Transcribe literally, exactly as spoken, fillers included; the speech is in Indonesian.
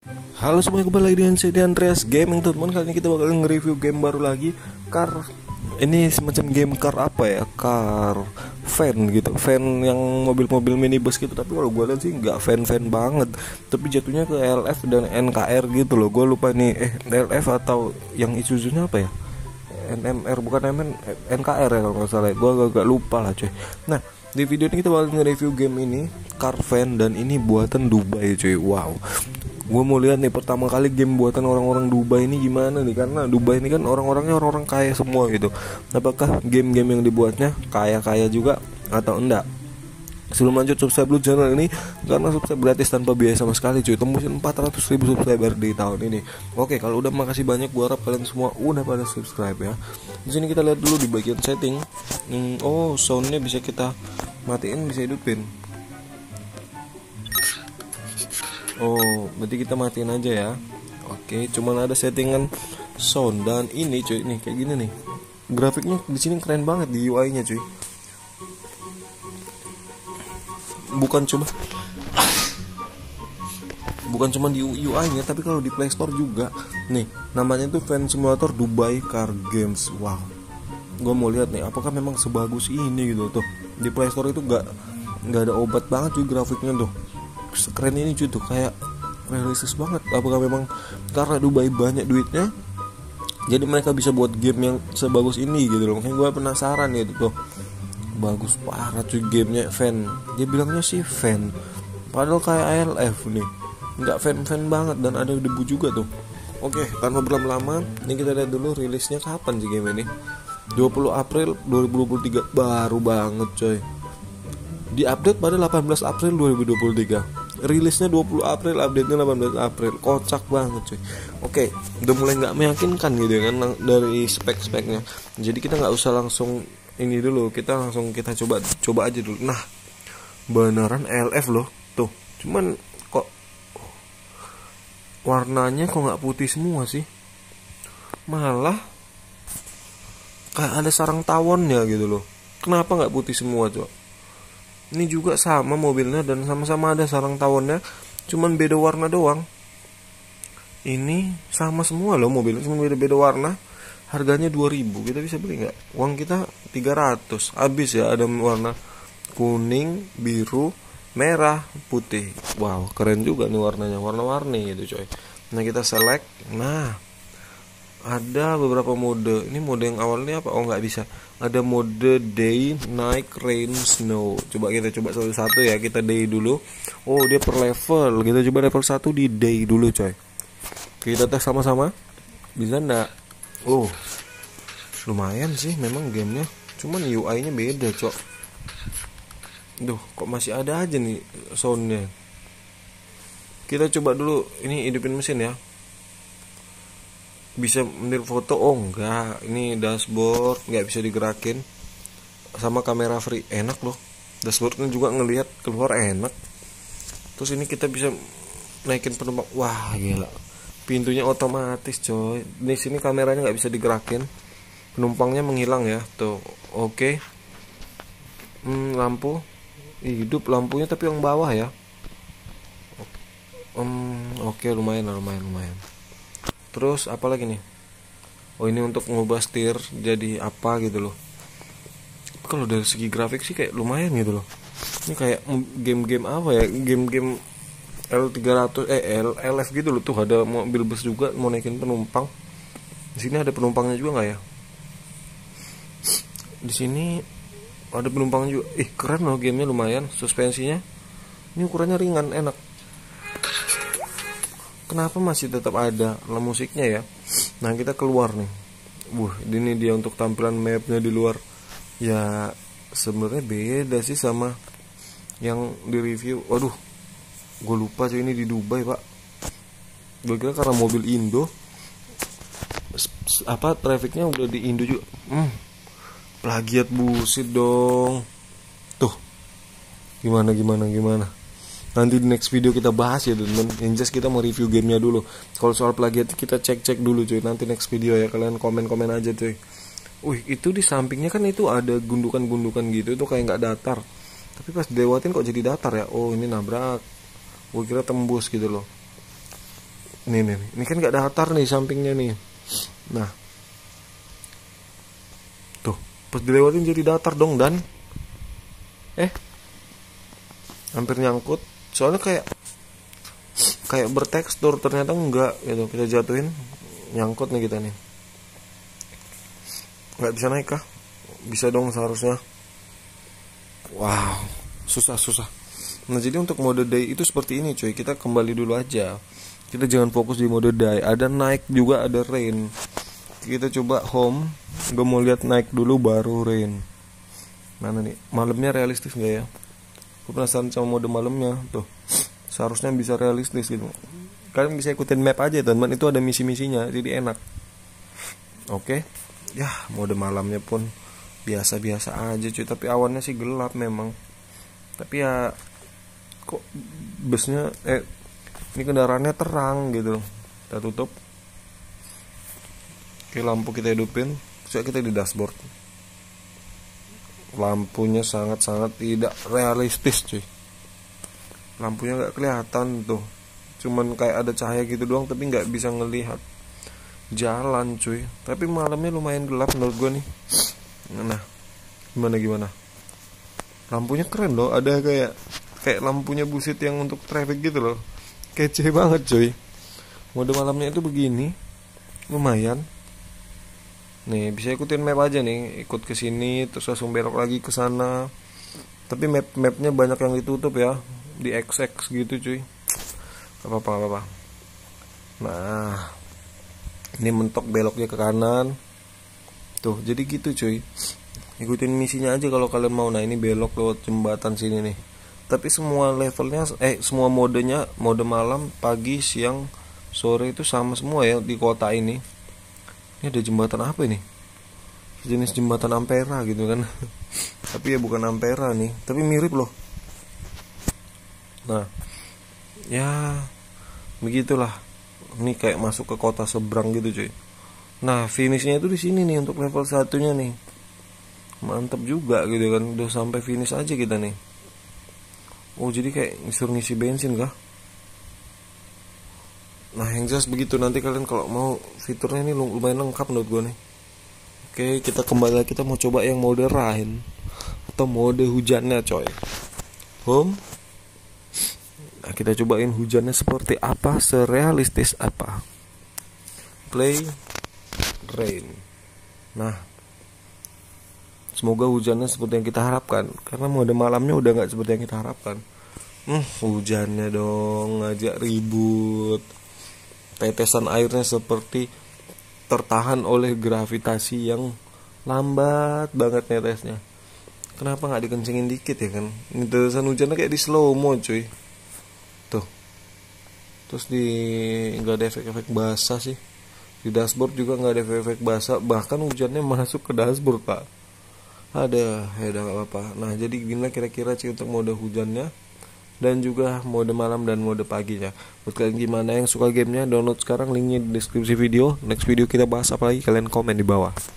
Halo semuanya, kembali lagi dengan saya Andreas Gaming teman-teman. Kali ini kita bakal nge-review game baru lagi. Car, ini semacam game car apa ya, car fan gitu, fan yang mobil-mobil minibus gitu. Tapi kalau gue lihat sih nggak fan-fan banget, tapi jatuhnya ke L F dan N K R gitu loh. Gue lupa nih, eh L F atau yang Isuzunya apa ya, N M R bukan M N, N K R ya kalau nggak salah. Gue agak lupa lah cuy. Nah, di video ini kita bakal nge-review game ini, car fan, dan ini buatan Dubai cuy. Wow, gue mau lihat nih pertama kali game buatan orang-orang Dubai ini gimana nih, karena Dubai ini kan orang-orangnya orang-orang kaya semua gitu. Apakah game-game yang dibuatnya kaya-kaya juga atau enggak? Sebelum lanjut, subscribe dulu channel ini karena subscribe gratis tanpa biaya sama sekali cuy. Tembusin empat ratus ribu subscriber di tahun ini. Oke, kalau udah makasih banyak, gue harap kalian semua udah pada subscribe ya. Di sini kita lihat dulu di bagian setting. hmm, Oh, soundnya bisa kita matiin, bisa hidupin. Oh, berarti kita matiin aja ya. Oke, cuman ada settingan sound dan ini cuy, nih kayak gini nih. Grafiknya di sini keren banget di U I-nya cuy. Bukan cuma bukan cuma di U I-nya, tapi kalau di Play Store juga. Nih, namanya tuh Fan Simulator Dubai Car Games. Wow. Gue mau lihat nih, apakah memang sebagus ini gitu tuh. Di Play Store itu nggak nggak ada obat banget cuy grafiknya tuh. Sekeren ini cuy tuh, kayak realistis banget. Apakah memang karena Dubai banyak duitnya jadi mereka bisa buat game yang sebagus ini gitu loh. Makanya gue penasaran gitu tuh. Bagus parah cuy gamenya, fan. Dia bilangnya sih fan, padahal kayak L F nih, nggak fan-fan banget dan ada debu juga tuh. Oke, tanpa berlama-lama, ini kita lihat dulu rilisnya kapan sih game ini. dua puluh April dua ribu dua puluh tiga, baru banget coy. Di update pada delapan belas April dua ribu dua puluh tiga. Rilisnya dua puluh April, update-nya delapan belas April. Kocak banget cuy. Oke, udah mulai nggak meyakinkan gitu kan dari spek-speknya. Jadi kita nggak usah langsung ini dulu, kita langsung kita coba coba aja dulu. Nah, beneran L F loh tuh. Cuman kok warnanya kok nggak putih semua sih, malah kayak ada sarang tawonnya gitu loh. Kenapa nggak putih semua coba? Ini juga sama mobilnya dan sama-sama ada sarang tawonnya, cuman beda warna doang. Ini sama semua loh mobilnya, cuma beda-beda warna. Harganya dua ribu, kita bisa beli nggak? Uang kita tiga ratus, habis ya. Ada warna kuning, biru, merah, putih. Wow, keren juga nih warnanya, warna-warni gitu coy. Nah, kita select. Nah, ada beberapa mode. Ini mode yang awalnya apa? Oh, nggak bisa. Ada mode day, night, rain, snow. Coba kita coba satu-satu ya. Kita day dulu. Oh, dia per level. Kita coba level satu di day dulu coy. Kita tes sama-sama. Bisa nggak? Oh, lumayan sih memang gamenya. Cuman U I-nya beda cok. Duh, kok masih ada aja nih soundnya. Kita coba dulu. Ini hidupin mesin ya. Bisa ambil foto? Oh enggak, ini dashboard nggak bisa digerakin. Sama kamera free, enak loh. Dashboardnya juga ngelihat keluar enak. Terus ini kita bisa naikin penumpang. Wah gila, pintunya otomatis coy. Di sini kameranya nggak bisa digerakin, penumpangnya menghilang ya tuh. Oke. hmm, lampu hidup, lampunya tapi yang bawah ya. hmm, Oke, lumayan lumayan lumayan Terus apa lagi nih? Oh, ini untuk ngubah setir jadi apa gitu loh. Kalau dari segi grafik sih kayak lumayan gitu loh. Ini kayak game-game apa ya? Game-game L tiga ratus eh L, LF gitu loh. Tuh ada mobil bus juga mau naikin penumpang. Di sini ada penumpangnya juga nggak ya? Di sini ada penumpang juga. Ih, keren loh gamenya, lumayan. Suspensinya ini ukurannya ringan, enak. Kenapa masih tetap ada lah musiknya ya? Nah, kita keluar nih. Wuh, ini dia untuk tampilan mapnya di luar. Ya sebenarnya beda sih sama yang di review. Waduh, gue lupa sih ini di Dubai pak. Gue kira karena mobil Indo, apa trafficnya udah di Indo juga. Hmm, plagiat bullshit dong. Tuh, gimana gimana gimana? Nanti di next video kita bahas ya teman-teman. Yang jelas kita mau review gamenya dulu. Kalau soal plagiat kita cek-cek dulu cuy. Nanti next video ya, kalian komen-komen aja cuy. Wih, itu di sampingnya kan itu ada gundukan-gundukan gitu. Itu kayak nggak datar. Tapi pas dilewatin kok jadi datar ya. Oh, ini nabrak. Gue kira tembus gitu loh. nih nih ini kan nggak datar nih sampingnya nih. Nah tuh pas dilewatin jadi datar dong, dan eh hampir nyangkut. Soalnya kayak kayak bertekstur, ternyata enggak gitu. Kita jatuhin, nyangkut nih kita nih. Nggak bisa naik kah? Bisa dong seharusnya. Wow, susah susah. Nah jadi untuk mode day itu seperti ini cuy. Kita kembali dulu aja. Kita jangan fokus di mode day. Ada naik juga, ada rain. Kita coba home. Gue mau lihat naik dulu baru rain. Mana nih? Malamnya realistis nggak ya? Gue penasaran sama mode malamnya. Tuh, seharusnya bisa realistis gitu. Kalian bisa ikutin map aja teman. Itu ada misi-misinya, jadi enak. Oke. Ya mode malamnya pun biasa-biasa aja cuy. Tapi awannya sih gelap memang. Tapi ya kok busnya eh ini kendaraannya terang gitu. Kita tutup. Oke, lampu kita hidupin. Coba kita di dashboard. Lampunya sangat-sangat tidak realistis cuy. Lampunya nggak kelihatan tuh. Cuman kayak ada cahaya gitu doang, tapi nggak bisa ngelihat jalan cuy. Tapi malamnya lumayan gelap menurut gue nih. Nah, gimana gimana? Lampunya keren loh. Ada kayak kayak lampunya busit yang untuk traffic gitu loh. Kece banget cuy. Mode malamnya itu begini. Lumayan. Nih, bisa ikutin map aja nih. Ikut ke sini terus langsung belok lagi ke sana. Tapi map-mapnya banyak yang ditutup ya. Di X X gitu cuy. Gak apa-apa, gak apa-apa. Nah, ini mentok beloknya ke kanan. Tuh, jadi gitu cuy. Ikutin misinya aja kalau kalian mau. Nah, ini belok lewat jembatan sini nih. Tapi semua levelnya eh semua modenya, mode malam, pagi, siang, sore itu sama semua ya di kota ini. Ini ada jembatan apa ini? Jenis jembatan Ampera gitu kan. Tapi ya bukan Ampera nih, tapi mirip loh. Nah, ya begitulah. Ini kayak masuk ke kota seberang gitu cuy. Nah, finishnya itu di sini nih untuk level satunya nih. Mantap juga gitu kan. Udah sampai finish aja kita nih. Oh, jadi kayak disuruh ngisi bensin kah? Nah, yang jelas begitu. Nanti kalian kalau mau fiturnya ini lumayan lengkap menurut gue nih. Oke, kita kembali. Kita mau coba yang mode rain atau mode hujannya coy. Home. Nah, kita cobain hujannya seperti apa, serealistis apa. Play rain. Nah, semoga hujannya seperti yang kita harapkan. Karena mode malamnya udah gak seperti yang kita harapkan. Hmm, hujannya dong ngajak ribut. Tetesan airnya seperti tertahan oleh gravitasi yang lambat banget netesnya. Kenapa gak dikencengin dikit ya kan? Ini tetesan hujannya kayak di slow mo cuy. Tuh. Terus di gak ada efek-efek basah sih. Di dashboard juga gak ada efek-efek basah. Bahkan hujannya masuk ke dashboard pak. Ada, ya udah gak apa-apa. Nah, jadi gini kira-kira sih untuk mode hujannya dan juga mode malam dan mode paginya. Buat kalian gimana yang suka gamenya, download sekarang, linknya di deskripsi video. Next video kita bahas apa lagi, kalian komen di bawah.